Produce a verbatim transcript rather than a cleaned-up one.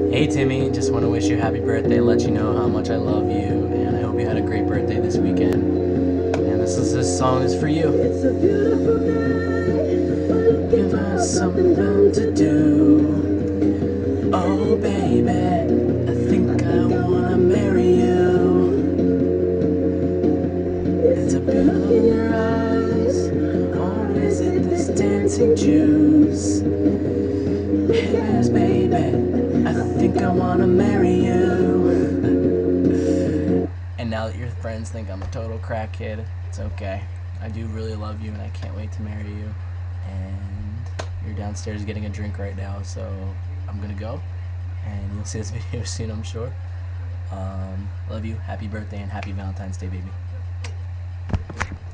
Hey Timmy, just want to wish you happy birthday, let you know how much I love you, and I hope you had a great birthday this weekend. And this is this song is for you. It's a beautiful day. Give us something to do. Oh baby, I think I wanna marry you. It's a beautiful in your eyes, or is it this dancing juice? Hey baby, I think I wanna marry you. And now that your friends think I'm a total crackhead, it's okay. I do really love you and I can't wait to marry you. And you're downstairs getting a drink right now, so I'm gonna go. And you'll see this video soon, I'm sure. Um, love you, happy birthday, and happy Valentine's Day, baby.